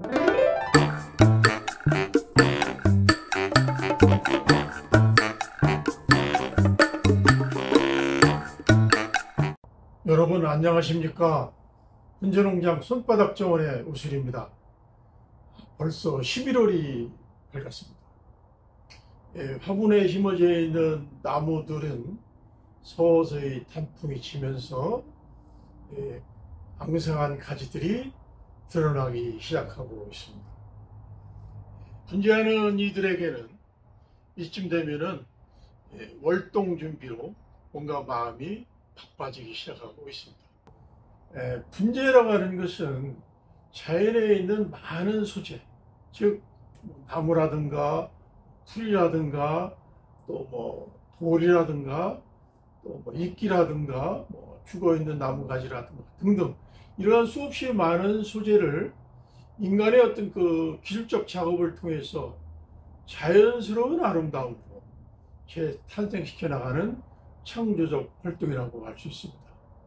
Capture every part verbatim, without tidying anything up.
여러분 안녕하십니까? 훈제농장 손바닥 정원의 우슬입니다. 벌써 십일월이 밝았습니다. 예, 화분에 심어져 있는 나무들은 서서히 단풍이 지면서 예, 앙상한 가지들이 드러나기 시작하고 있습니다. 분재하는 이들에게는 이쯤 되면은 예, 월동 준비로 뭔가 마음이 바빠지기 시작하고 있습니다. 에, 분재라고 하는 것은 자연에 있는 많은 소재, 즉 나무라든가 풀이라든가 또 뭐 돌이라든가 또 뭐 이끼라든가 뭐 죽어있는 나무가지라든가 등등 이러한 수없이 많은 소재를 인간의 어떤 그 기술적 작업을 통해서 자연스러운 아름다움으로 재탄생시켜 나가는 창조적 활동이라고 할 수 있습니다.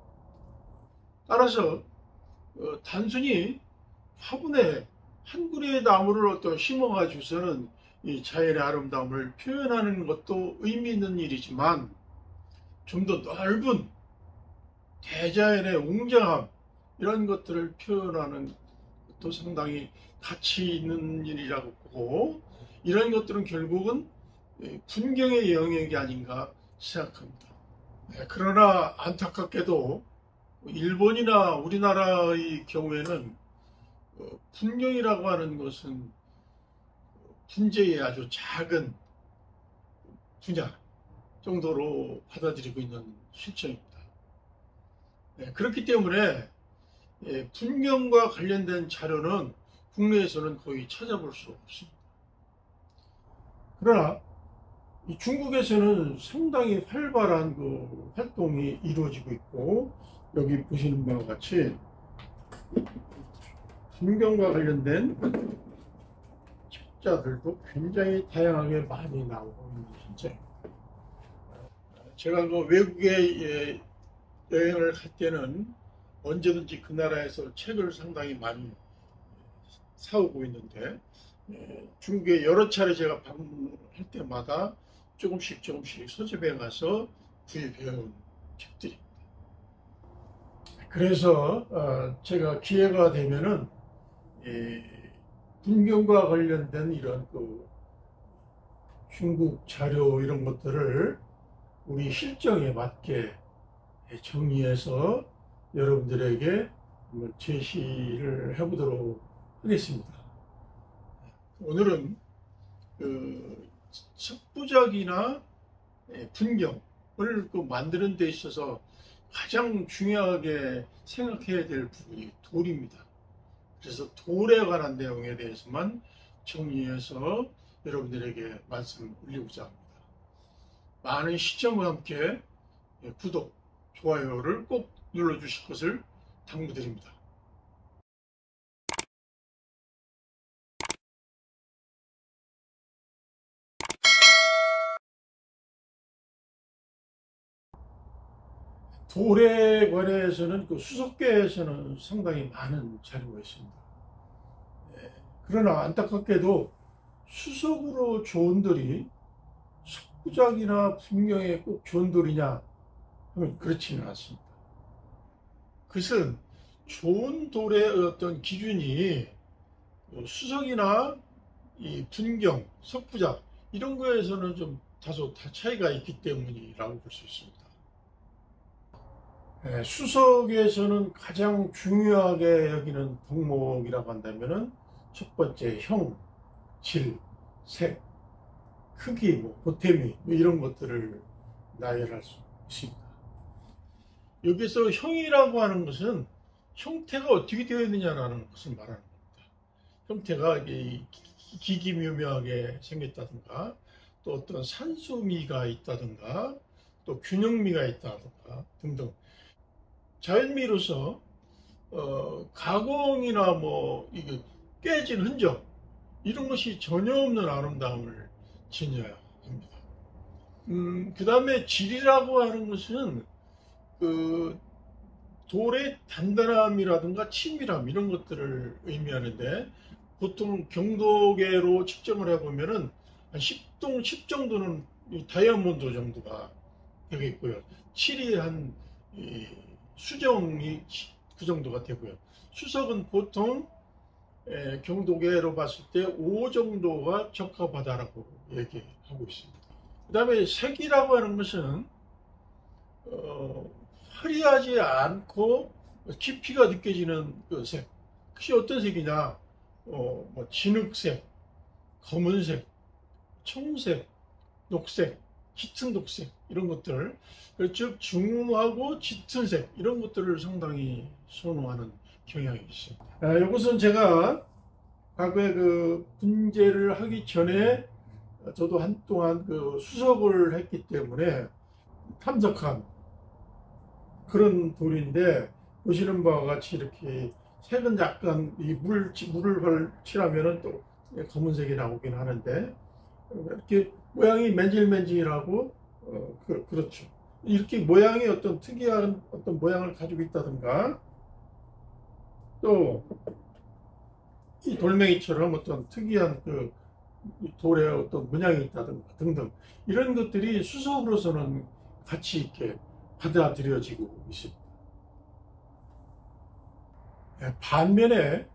따라서 어, 단순히 화분에 한 그루의 나무를 어떤 심어가지고서는 이 자연의 아름다움을 표현하는 것도 의미 있는 일이지만 좀 더 넓은 대자연의 웅장함 이런 것들을 표현하는 것도 상당히 가치 있는 일이라고 보고 이런 것들은 결국은 분경의 영역이 아닌가 생각합니다. 네, 그러나 안타깝게도 일본이나 우리나라의 경우에는 분경이라고 하는 것은 분재의 아주 작은 분야 정도로 받아들이고 있는 실정입니다. 네, 그렇기 때문에 분경과 관련된 자료는 국내에서는 거의 찾아볼 수 없습니다. 그러나 이 중국에서는 상당히 활발한 그 활동이 이루어지고 있고 여기 보시는 바와 같이 분경과 관련된 책자들도 굉장히 다양하게 많이 나오고 있는 실정입니다. 제가 그 외국에 여행을 갈 때는 언제든지 그 나라에서 책을 상당히 많이 사오고 있는데 중국에 여러 차례 제가 방문할 때마다 조금씩 조금씩 서점에 가서 구입해온 책들입니다. 그래서 어 제가 기회가 되면은 이 분경과 관련된 이런 그 중국 자료 이런 것들을 우리 실정에 맞게 정리해서 여러분들에게 한번 제시를 해보도록 하겠습니다. 오늘은 그 석부작이나 분경을 그 만드는 데 있어서 가장 중요하게 생각해야 될 부분이 돌입니다. 그래서 돌에 관한 내용에 대해서만 정리해서 여러분들에게 말씀을 올리고자 합니다. 많은 시청과 함께 구독, 좋아요를 꼭 눌러주실 것을 당부드립니다. 돌에 관해서는 그 수석계에서는 상당히 많은 자료가 있습니다. 예, 그러나 안타깝게도 수석으로 좋은 돌이 석부작이나 분경에 꼭 좋은 돌이냐 하면 그렇지는 않습니다. 그것은 좋은 돌의 어떤 기준이 수석이나 이 분경, 석부작 이런 거에서는 좀 다소 다 차이가 있기 때문이라고 볼 수 있습니다. 네, 수석에서는 가장 중요하게 여기는 덕목이라고 한다면은 첫 번째 형, 질, 색, 크기, 뭐 보태미 뭐 이런 것들을 나열할 수 있습니다. 여기서 형이라고 하는 것은 형태가 어떻게 되어 있느냐라는 것을 말하는 겁니다. 형태가 기기묘묘하게 생겼다든가 또 어떤 산수미가 있다든가 또 균형미가 있다든가 등등 자연미로서 어, 가공이나 뭐 이게 깨진 흔적 이런 것이 전혀 없는 아름다움을 지녀야 합니다. 음, 그 다음에 질이라고 하는 것은 그 돌의 단단함이라든가 친밀함 이런 것들을 의미하는데 보통 경도계로 측정을 해보면은 한 십 동, 십 정도는 이 다이아몬드 정도가 되겠고요. 칠이 한 이 수정이 그 정도가 되고요. 수석은 보통 에, 경도계로 봤을 때 오 정도가 적합하다라고 얘기하고 있습니다. 그 다음에 색이라고 하는 것은 어, 화려하지 않고 깊이가 느껴지는 그 색. 그것이 어떤 색이냐? 어, 뭐 진흙색, 검은색, 청색, 녹색, 짙은 녹색 이런 것들, 즉 중후하고 짙은 색 이런 것들을 상당히 선호하는 경향이 있습니다. 아, 이것은 제가 과거에 그 분재를 하기 전에 저도 한동안 그 수석을 했기 때문에 탐색한 그런 돌인데, 보시는 바와 같이 이렇게 색은 약간 이 물, 물을 칠하면은 또 검은색이 나오긴 하는데, 이렇게 모양이 맨질맨질하고, 어, 그, 그렇죠. 이렇게 모양이 어떤 특이한 어떤 모양을 가지고 있다든가, 또 이 돌멩이처럼 어떤 특이한 그 돌에 어떤 문양이 있다든가 등등, 이런 것들이 수석으로서는 같이 이렇게 받아들여지고 있습니다. 반면에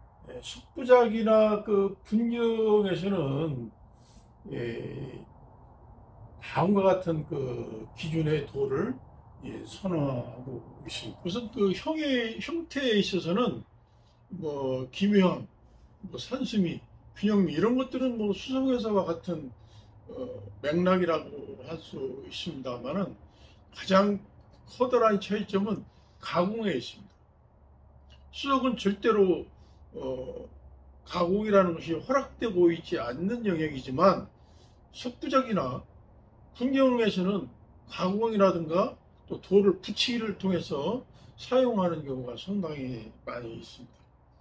석부작이나 그 분경에서는 예, 다음과 같은 그 기준의 돌을 예, 선호하고 있습니다. 우선 그 형의 형태에 있어서는 뭐 기묘함, 뭐 산수미, 균형미 이런 것들은 뭐 수석에서와 같은 어, 맥락이라고 할 수 있습니다만은, 가장 커다란 차이점은 가공에 있습니다. 수석은 절대로 어, 가공이라는 것이 허락되고 있지 않는 영역이지만, 석부작이나 분경에서는 가공이라든가 또 돌을 붙이기를 통해서 사용하는 경우가 상당히 많이 있습니다.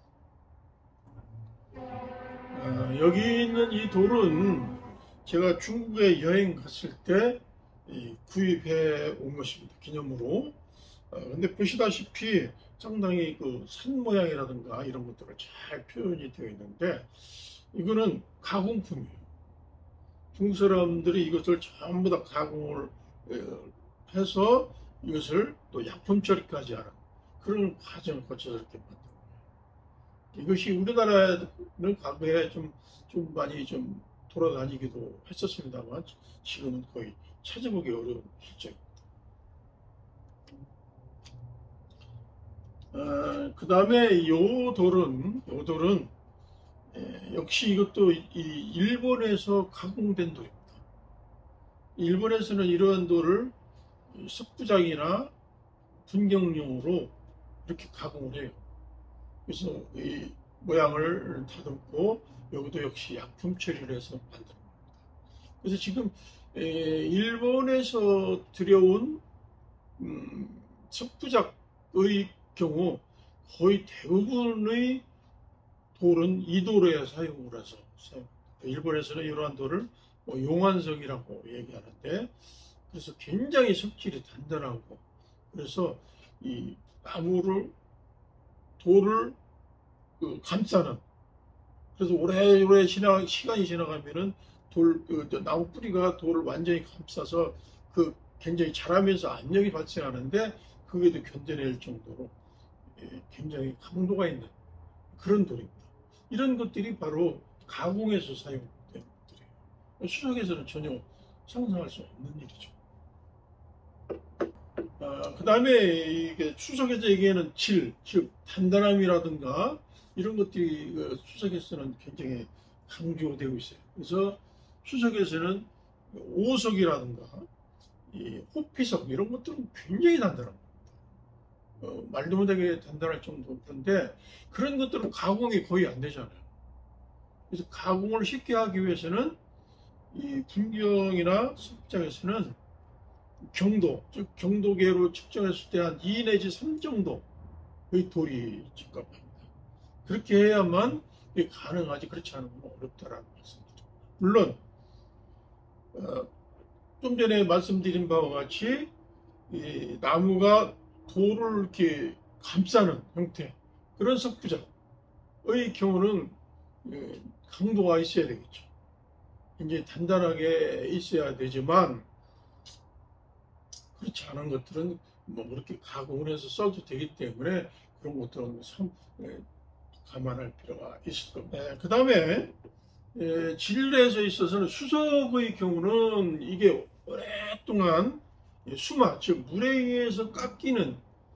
어, 여기 있는 이 돌은 제가 중국에 여행 갔을 때 구입해 온 것입니다. 기념으로. 어, 근데 보시다시피 상당히 그 산 모양이라든가 이런 것들을 잘 표현이 되어 있는데, 이거는 가공품이에요. 중국 사람들이 이것을 전부 다 가공을 해서 이것을 또 약품 처리까지 하는 그런 과정을 거쳐서 이렇게 만든 거예요. 이것이 우리나라에는 과거에 좀, 좀 많이 좀 돌아다니기도 했었습니다만, 지금은 거의 찾아보기 어려운 실정입니다. 어, 그 다음에 이 돌은, 이 돌은 에, 역시 이것도 이 일본에서 가공된 돌입니다. 일본에서는 이러한 돌을 석부작이나 분경용으로 이렇게 가공을 해요. 그래서 이 모양을 다듬고 여기도 역시 약품 처리를 해서 만드는 겁니다. 그래서 지금 에, 일본에서 들여온 음, 석부작의 경우 거의 대부분의 돌은 이 돌에 사용을 해서 사용합니다. 일본에서는 이러한 돌을 뭐 용환석이라고 얘기하는데, 그래서 굉장히 석질이 단단하고, 그래서 이 나무를 돌을 그 감싸는, 그래서 오래오래 지나 시간이 지나가면은 돌 그 나무 뿌리가 돌을 완전히 감싸서 그 굉장히 자라면서 압력이 발생하는데, 그게도 견뎌낼 정도로 굉장히 강도가 있는 그런 돌입니다. 이런 것들이 바로 가공에서 사용된 것들이에요. 수석에서는 전혀 상상할 수 없는 일이죠. 아, 그 다음에 이게 수석에서 얘기하는 질, 즉 단단함이라든가 이런 것들이 그 수석에서는 굉장히 강조되고 있어요. 그래서 수석에서는 오석이라든가 이 호피석 이런 것들은 굉장히 단단합니다. 어, 말도 못하게 단단할 정도. 그런데 그런 것들은 가공이 거의 안 되잖아요. 그래서 가공을 쉽게 하기 위해서는 이 분경이나 석부작에서는 경도, 즉 경도계로 측정했을 때 한 이 내지 삼 정도의 돌이 적합합니다. 그렇게 해야만 이게 가능하지, 그렇지 않으면 어렵다라는 말씀이죠. 물론 어, 좀 전에 말씀드린 바와 같이 이 나무가 돌을 이렇게 감싸는 형태, 그런 석부작의 경우는 예, 강도가 있어야 되겠죠. 굉장히 단단하게 있어야 되지만 그렇지 않은 것들은 뭐 그렇게 가공을 해서 써도 되기 때문에 그런 것들은 참 예, 감안할 필요가 있을 겁니다. 예, 그 다음에 예, 진례에서 있어서는 수석의 경우는 이게 오랫동안 예, 수마, 즉 물에 의해서 깎이는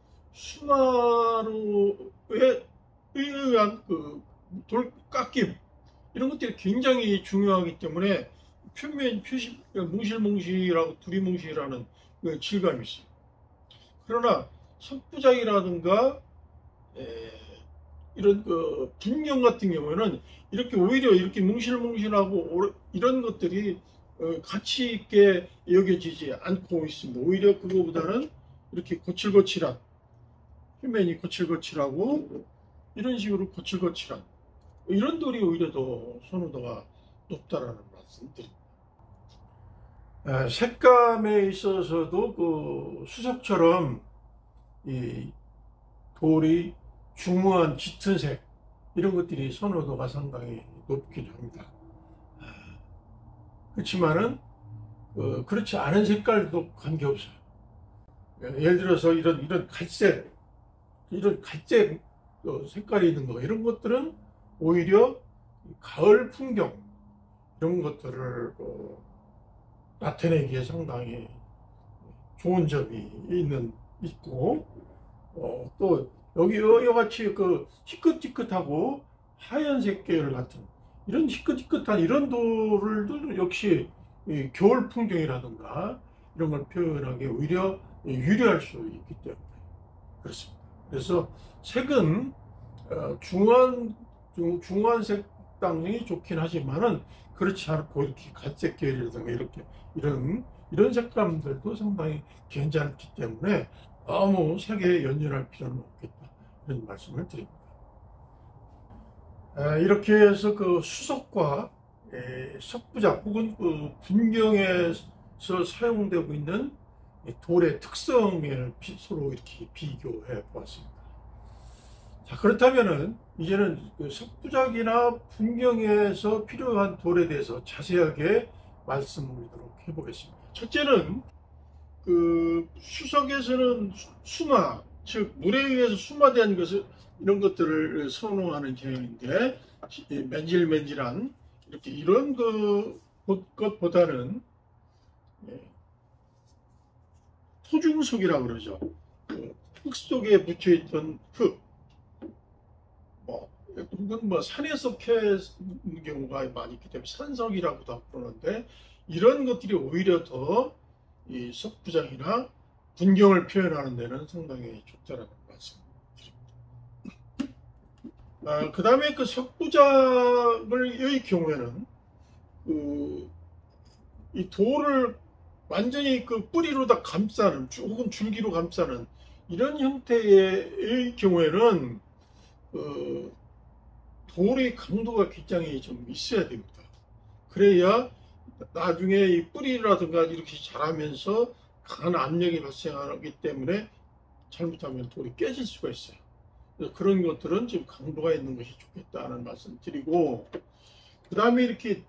수마로에 의한 그 돌 깎임 이런 것들이 굉장히 중요하기 때문에 표면 표시 몽실몽실하고 두리뭉실하는 그 질감이 있어요. 그러나 석부작이라든가 에, 이런 그 분경 같은 경우에는 이렇게 오히려 이렇게 뭉실뭉실하고 이런 것들이 어, 가치 있게 여겨지지 않고 있습니다. 오히려 그거보다는 이렇게 거칠거칠한 표면이 거칠거칠하고 이런 식으로 거칠거칠한 이런 돌이 오히려 더 선호도가 높다라는 말씀드립니다. 아, 색감에 있어서도 그 수석처럼 이 돌이 중후한 짙은 색 이런 것들이 선호도가 상당히 높긴 합니다. 아, 그렇지만은 어, 그렇지 않은 색깔도 관계없어요. 예를 들어서 이런 이런 갈색 이런 갈색 어, 색깔이 있는 거 이런 것들은 오히려 가을 풍경 이런 것들을 어, 나타내기에 상당히 좋은 점이 있는 있고 어, 또 여기 여기 같이 그 희끗희끗하고 하얀색 계열 같은 이런 희끗희끗한 이런 돌도 역시 이 겨울 풍경이라든가 이런 걸 표현하기에 오히려 유리할 수 있기 때문에 그렇습니다. 그래서 색은 어, 중한 중, 중한 색당이 좋긴 하지만은 그렇지 않고 이렇게 갈색 계열이라든가 이렇게 이런 이런 색감들도 상당히 괜찮기 때문에 너무 색에 연연할 필요는 없겠다 이런 말씀을 드립니다. 아, 이렇게 해서 그 수석과 에, 석부작 혹은 그 분경에서 사용되고 있는 돌의 특성을 비, 서로 이렇게 비교해 보았습니다. 자, 그렇다면은 이제는 그 석부작이나 분경에서 필요한 돌에 대해서 자세하게 말씀드리도록 해보겠습니다. 첫째는 그 수석에서는 수마, 즉 물에 의해서 수마된 것을 이런 것들을 선호하는 경향인데 맨질맨질한 이렇게 이런 그 것보다는 토중석이라고 그러죠. 그 흙 속에 묻혀있던 흙, 뭐, 혹은 뭐 산에서 캐는 경우가 많이 있기 때문에 산석이라고도 부르는데 이런 것들이 오히려 더 이 석부작이나 분경을 표현하는 데는 상당히 좋다라는 말씀드립니다. 아, 그 다음에 그 석부작의 경우에는 그 이 돌을 완전히 그 뿌리로 다 감싸는 혹은 줄기로 감싸는 이런 형태의 경우에는 그 돌의 강도가 굉장히 좀 있어야 됩니다. 그래야 나중에 이 뿌리라든가 이렇게 자라면서 강한 압력이 발생하기 때문에 잘못하면 돌이 깨질 수가 있어요. 그래서 그런 것들은 지금 강도가 있는 것이 좋겠다는 말씀 드리고, 그 다음에 이렇게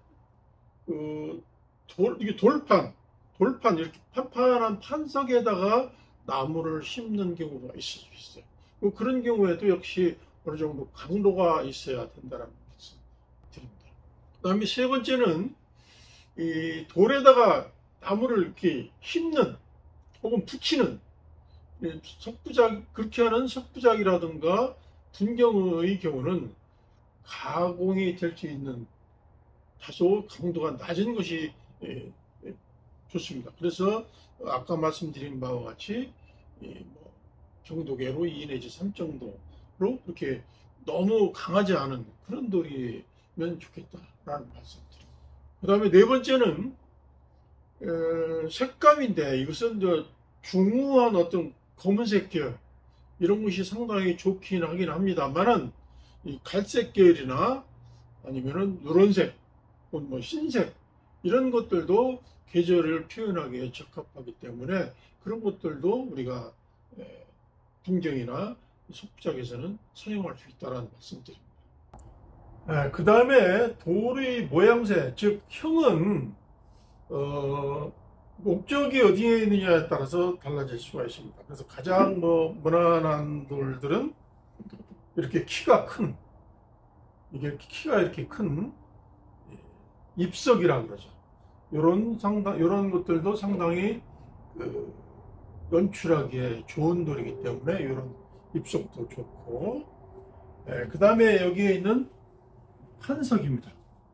그 돌, 이게 돌판, 돌판 이렇게 판판한 판석에다가 나무를 심는 경우가 있을 수 있어요. 그런 경우에도 역시 어느 정도 강도가 있어야 된다는 말씀 드립니다. 그 다음에 세 번째는 이 돌에다가 나무를 이렇게 심는 혹은 붙이는 석부작, 그렇게 하는 석부작이라든가 분경의 경우는 가공이 될 수 있는 다소 강도가 낮은 것이 좋습니다. 그래서 아까 말씀드린 바와 같이 뭐 경도계로 이 내지 삼 정도로 그렇게 너무 강하지 않은 그런 돌이면 좋겠다라는 말씀드립니다. 그 다음에 네 번째는 에, 색감인데 이것은 저 중후한 어떤 검은색 계열 이런 것이 상당히 좋긴 하긴 합니다만은 이 갈색 계열이나 아니면은 누런색 혹은 뭐 흰색 이런 것들도 계절을 표현하기에 적합하기 때문에 그런 것들도 우리가 에, 분경이나 석부작에서는 사용할 수 있다는 말씀드립니다. 그 다음에 돌의 모양새, 즉 형은 어, 목적이 어디에 있느냐에 따라서 달라질 수가 있습니다. 그래서 가장 뭐 무난한 돌들은 이렇게 키가 큰, 이게 키가 이렇게 큰 입석이라 그러죠. 이런 상당, 이런 것들도 상당히 그 연출하기에 좋은 돌이기 때문에 이런 입석도 좋고, 예, 그 다음에 여기에 있는 판석입니다.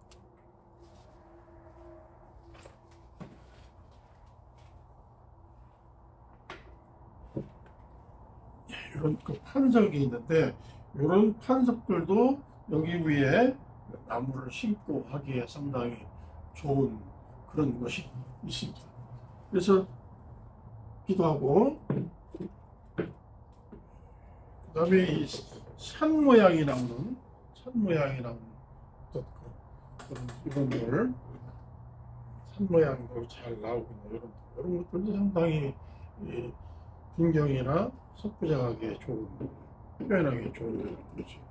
이런 그 판석이 있는데, 이런 판석들도 여기 위에 나무를 심고 하기에 상당히 좋은 그런 것이 있습니다. 그래서 기도 하고, 그 다음에 이 산 모양이 나오는, 산 모양이 나오는 그런, 이런 돌, 산 모양도 잘 나오고 있는 이런, 이런 것들도 상당히 이 풍경이나 석부장하기에 좋은, 표현하기에 좋은 거죠.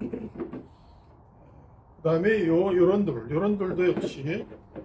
그 다음에 요, 요런 돌, 요런 돌도 역시,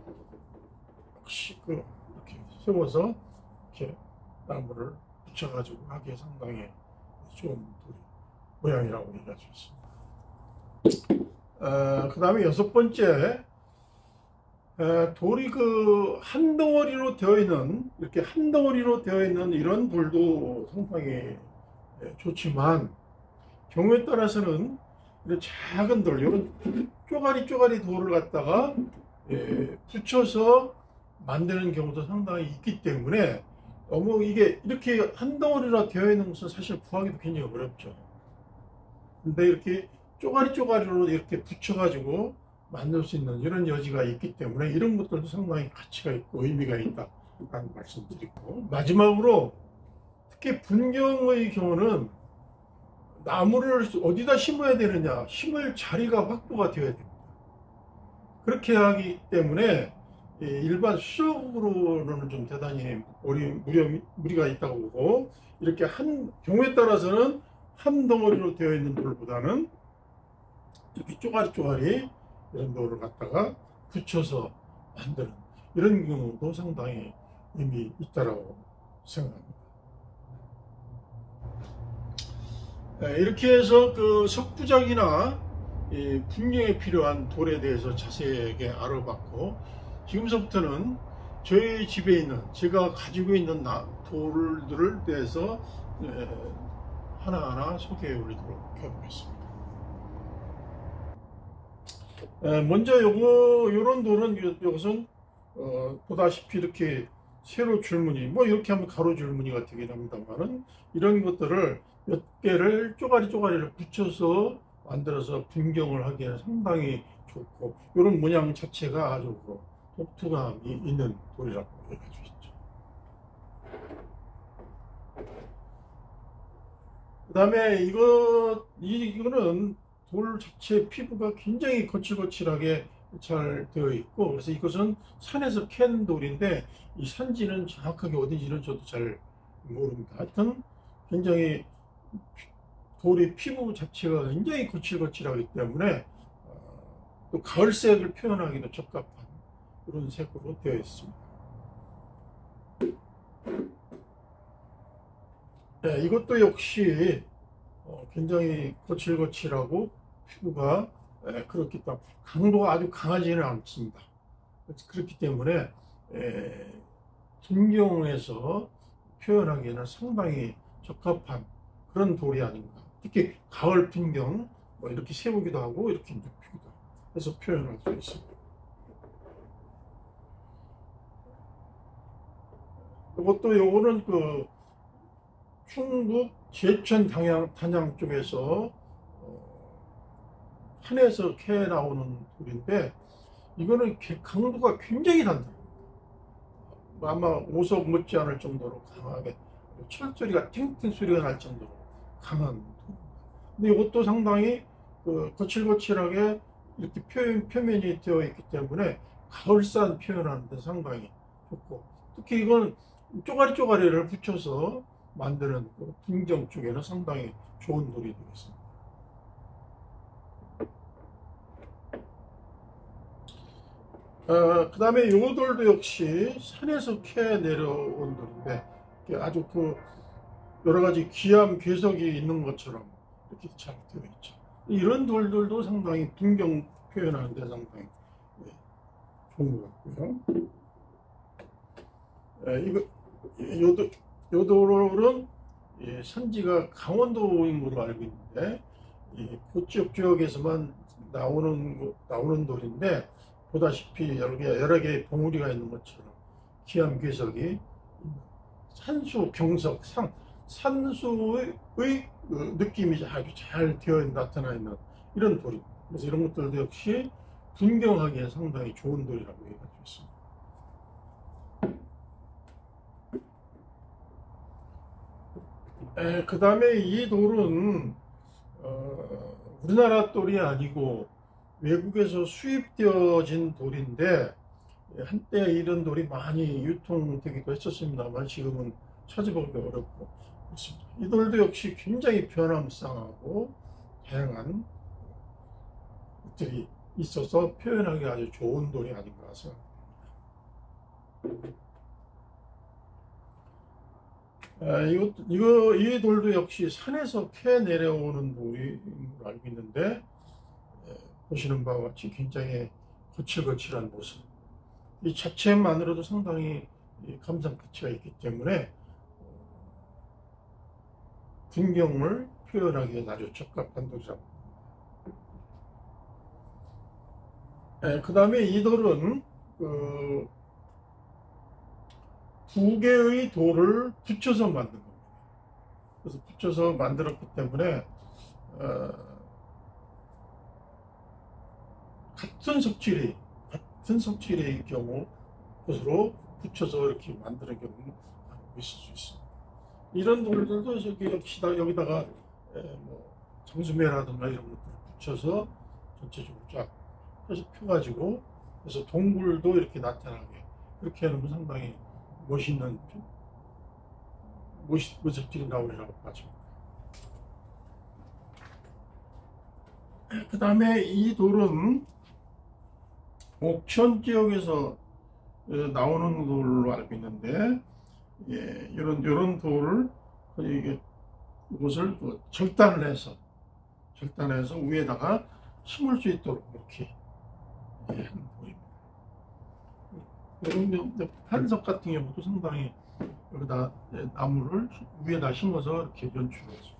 역시 그, 이렇게 세워서, 이렇게 나무를 붙여가지고 하기에 상당히 좋은 돌, 모양이라고 얘기할 수 있습니다. 어, 그 다음에 여섯 번째, 어, 돌이 그 한 덩어리로 되어 있는, 이렇게 한 덩어리로 되어 있는 이런 돌도 상당히 좋지만, 경우에 따라서는 이런 작은 돌, 이런 쪼가리 쪼가리 돌을 갖다가 예, 붙여서 만드는 경우도 상당히 있기 때문에, 너무 이게 이렇게 한 덩어리로 되어 있는 것은 사실 구하기도 굉장히 어렵죠. 근데 이렇게 쪼가리 쪼가리로 이렇게 붙여가지고 만들 수 있는 이런 여지가 있기 때문에 이런 것들도 상당히 가치가 있고 의미가 있다라는 말씀드리고, 마지막으로 특히 분경의 경우는 나무를 어디다 심어야 되느냐, 심을 자리가 확보가 되어야 됩니다. 그렇게 하기 때문에 일반 수적으로는 좀 대단히 무리, 무리, 무리가 있다고 보고, 이렇게 한 경우에 따라서는 한 덩어리로 되어 있는 돌보다는 이렇게 쪼가리 쪼가리 이런 돌을 갖다가 붙여서 만드는 이런 경우도 상당히 의미 있다라고 생각합니다. 이렇게 해서 그 석부작이나 분경에 필요한 돌에 대해서 자세하게 알아봤고, 지금서부터는 저희 집에 있는, 제가 가지고 있는 돌들을 대해서 하나하나 소개해 드리도록 해보겠습니다. 먼저 요거, 요런 돌은, 이것은, 어, 보다시피 이렇게 세로 줄무늬, 뭐 이렇게 하면 가로 줄무늬가 되긴 합니다만은, 이런 것들을 몇 개를 쪼가리 쪼가리를 붙여서 만들어서 분경을 하기에는 상당히 좋고, 이런 모양 자체가 아주 독특함이 있는 돌이라고 얘기할 수 있죠. 그 다음에 이거, 이거는 돌 자체 피부가 굉장히 거칠거칠하게 잘 되어 있고, 그래서 이것은 산에서 캔 돌인데, 이 산지는 정확하게 어딘지는 저도 잘 모릅니다. 하여튼 굉장히 돌의 피부 자체가 굉장히 거칠거칠하기 때문에 또 가을색을 표현하기도 적합한 그런 색으로 되어 있습니다. 네, 이것도 역시 굉장히 거칠거칠하고 피부가 그렇기 때문에 강도가 아주 강하지는 않습니다. 그렇기 때문에 분경에서 표현하기에는 상당히 적합한 그런 돌이 아닌가. 특히 가을 풍경 뭐 이렇게 세우기도 하고 이렇게 눕히기도 하고 해서 표현할 수 있습니다. 이것도 요거는 그 충북 제천 단양, 단양 쪽에서 어, 산에서 캐 나오는 돌인데, 이거는 강도가 굉장히 단단합니다. 아마 오석 못지않을 정도로 강하게 철소리가 탱탱 소리가 날 정도로 강한 돌입니다. 근데 이것도 상당히 그 거칠거칠하게 이렇게 표현, 표면이 되어 있기 때문에 가을산 표현하는 데 상당히 좋고, 특히 이건 쪼가리 쪼가리를 붙여서 만드는 그 분경 쪽에는 상당히 좋은 돌이 되겠습니다. 어, 그 다음에 요 돌도 역시 산에서 캐 내려온 돌인데 이게 아주 그 여러 가지 귀암 괴석이 있는 것처럼 이렇게 잘 되어 있죠. 이런 돌들도 상당히 풍경 표현하는 데 상당히 예, 좋은 것 같고요. 예, 이거 요, 돌- 요 돌은 예, 산지가 강원도인 걸로 알고 있는데 이 그쪽 지역에서만 나오는 거- 나오는 돌인데 보다시피 여러 개 여러 개의 봉우리가 있는 것처럼 기암 괴석이 산수 경석 상 산수의 그 느낌이 아주 잘 되어 나타나 있는 이런 돌입니다. 그래서 이런 것들도 역시 분경하기에 상당히 좋은 돌이라고 얘기할 수 있습니다. 그 다음에 이 돌은 어, 우리나라 돌이 아니고 외국에서 수입되어진 돌인데 한때 이런 돌이 많이 유통되기도 했었습니다만 지금은 찾아보기 어렵고 그렇습니다. 이 돌도 역시 굉장히 변화무쌍하고 다양한 것들이 있어서 표현하기 아주 좋은 돌이 아닌가 생각합니다. 아, 이거, 이거, 이 돌도 역시 산에서 캐 내려오는 돌인 걸로 알고 있는데, 에, 보시는 바와 같이 굉장히 거칠거칠한 모습. 이 자체만으로도 상당히 이 감상 가치가 있기 때문에, 풍경을 표현하기에 아주 적합한 돌이라고. 그 다음에 이 돌은, 그, 두 개의 돌을 붙여서 만든 겁니다. 그래서 붙여서 만들었기 때문에 어, 같은 석질이 같은 석질의 경우 것으로 붙여서 이렇게 만드는 경우는 있을 수 있습니다. 이런 돌들도 여기 여기다 여기다가 에, 뭐 장수매라든가 이런 것들을 붙여서 전체적으로 쫙 해서 펴가지고 그래서 동굴도 이렇게 나타나게 그렇게 하는 건 상당히 멋있는 멋있, 멋있는 나오리라고 봐집니다. 그 다음에 이 돌은 옥천 지역에서 나오는 돌로 알고 있는데, 예, 이런 이런 돌을 이게 이것을 절단을 해서 절단해서 위에다가 심을 수 있도록 이렇게 예, 하는 돌입니다. 이런 판석 같은 경우도 상당히 여기다 나무를 위에다 심어서 이렇게 연출할 수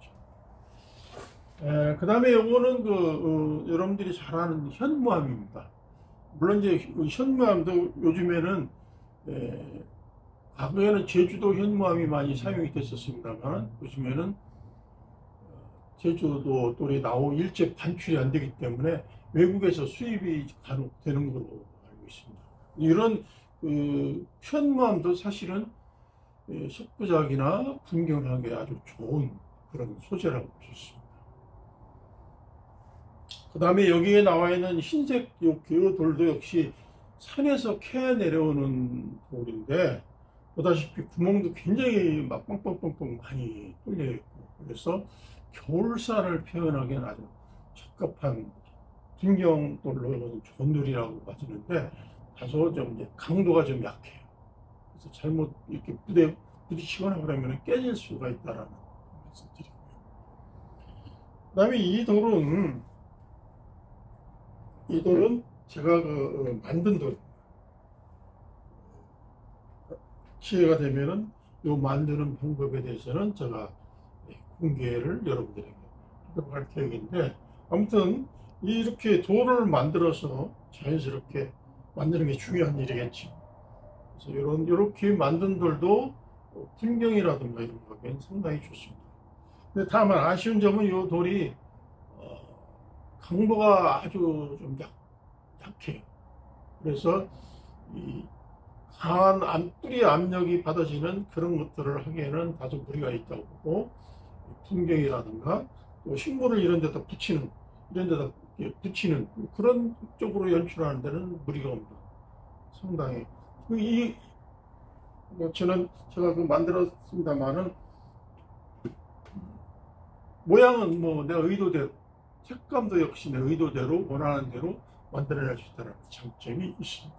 있겠죠. 그 다음에 요거는 그 어, 여러분들이 잘 아는 현무암입니다. 물론 이제 현무암도 요즘에는 에, 과거에는 제주도 현무암이 많이 사용이 됐었습니다만 요즘에는 제주도 돌이 나오 일제 반출이 안 되기 때문에 외국에서 수입이 가능되는 걸로 알고 있습니다. 이런 그 현무암도 사실은 석부작이나 분경하기에 아주 좋은 그런 소재라고 볼 수 있습니다. 그 다음에 여기에 나와 있는 흰색 요 돌도 역시 산에서 캐 내려오는 돌인데 보다시피 구멍도 굉장히 막 빵빵빵빵 많이 뚫려 있고 그래서 겨울산을 표현하기에는 아주 적합한 분경돌로 좋은 돌이라고 봐지는데 다소 좀 이제 강도가 좀 약해요. 그래서 잘못 이렇게 부대 부딪히거나 그러면 깨질 수가 있다라는 말씀드리고요. 그다음에 이 돌은 이 돌은 제가 그 만든 돌 기회가 되면은 요 만드는 방법에 대해서는 제가 공개를 여러분들에게 하도록 할 계획인데 아무튼 이렇게 돌을 만들어서 자연스럽게 만드는 게 중요한 일이겠죠. 그래서 이런 이렇게 만든 돌도 풍경이라든가 이런 거기엔 상당히 좋습니다. 근데 다만 아쉬운 점은 이 돌이 어, 강도가 아주 좀 약, 약해요. 그래서 이 강한 암, 뿌리 압력이 받아지는 그런 것들을 하기에는 다소 무리가 있다고 보고 풍경이라든가 또 식물을 이런 데다 붙이는 이런 데다 붙이는 그런 쪽으로 연출하는 데는 무리가 없는 상당히 이 뭐 저는 제가 그 만들었습니다만은 모양은 뭐 내 의도대로 색감도 역시 내 의도대로 원하는 대로 만들어낼 수 있다는 장점이 있습니다.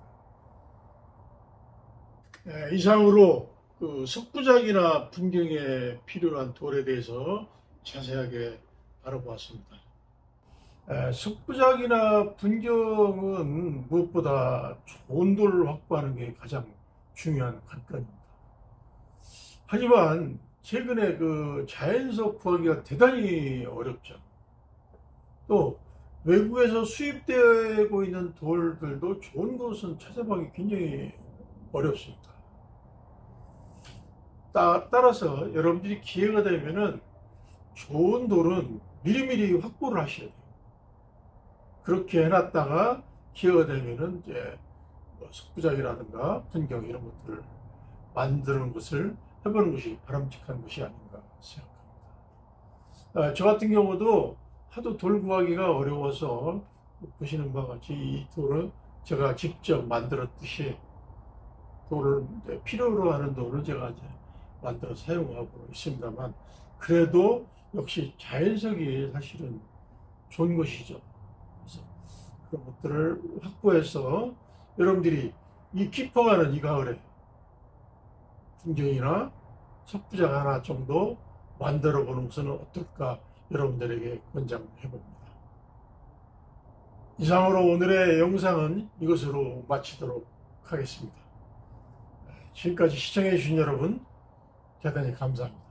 예, 이상으로 그 석부작이나 분경에 필요한 돌에 대해서 자세하게 알아보았습니다. 예, 석부작이나 분경은 무엇보다 좋은 돌을 확보하는 게 가장 중요한 관건입니다. 하지만 최근에 그 자연석 구하기가 대단히 어렵죠. 또 외국에서 수입되고 있는 돌들도 좋은 것은 찾아보기 굉장히 어렵습니다. 따, 따라서 여러분들이 기회가 되면은 좋은 돌은 미리미리 확보를 하셔야 돼요. 그렇게 해놨다가 기회가 되면은 이제 뭐 석부작이라든가 분경 이런 것들을 만드는 것을 해보는 것이 바람직한 것이 아닌가 생각합니다. 아, 저 같은 경우도 하도 돌 구하기가 어려워서 보시는 바와 같이 이 돌은 제가 직접 만들었듯이 돌을 필요로 하는 돌을 제가 이제 만들어 사용하고 있습니다만, 그래도 역시 자연석이 사실은 좋은 것이죠. 그래서 그런 것들을 확보해서 여러분들이 이 깊어가는 이 가을에 분경이나 석부작 하나 정도 만들어 보는 것은 어떨까 여러분들에게 권장해 봅니다. 이상으로 오늘의 영상은 이것으로 마치도록 하겠습니다. 지금까지 시청해 주신 여러분 대단히 감사합니다.